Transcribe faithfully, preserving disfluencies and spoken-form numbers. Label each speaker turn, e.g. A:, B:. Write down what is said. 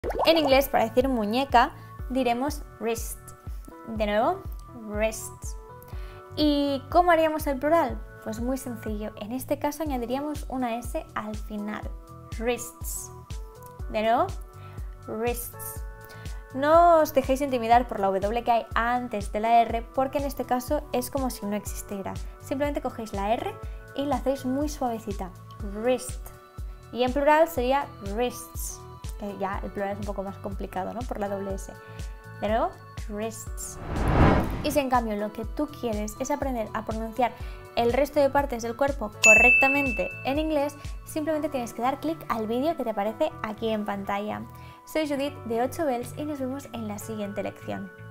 A: En inglés, para decir muñeca, diremos wrist. De nuevo, wrists. ¿Y cómo haríamos el plural? Pues muy sencillo. En este caso añadiríamos una S al final. Wrists. De nuevo, wrists. No os dejéis intimidar por la W que hay antes de la R, porque en este caso es como si no existiera. Simplemente cogéis la R y la hacéis muy suavecita. Wrist. Y en plural sería wrists. Que ya el plural es un poco más complicado, ¿no? Por la doble S. De nuevo, wrists. Y si en cambio lo que tú quieres es aprender a pronunciar el resto de partes del cuerpo correctamente en inglés, simplemente tienes que dar clic al vídeo que te aparece aquí en pantalla. Soy Judith de ocho Bells y nos vemos en la siguiente lección.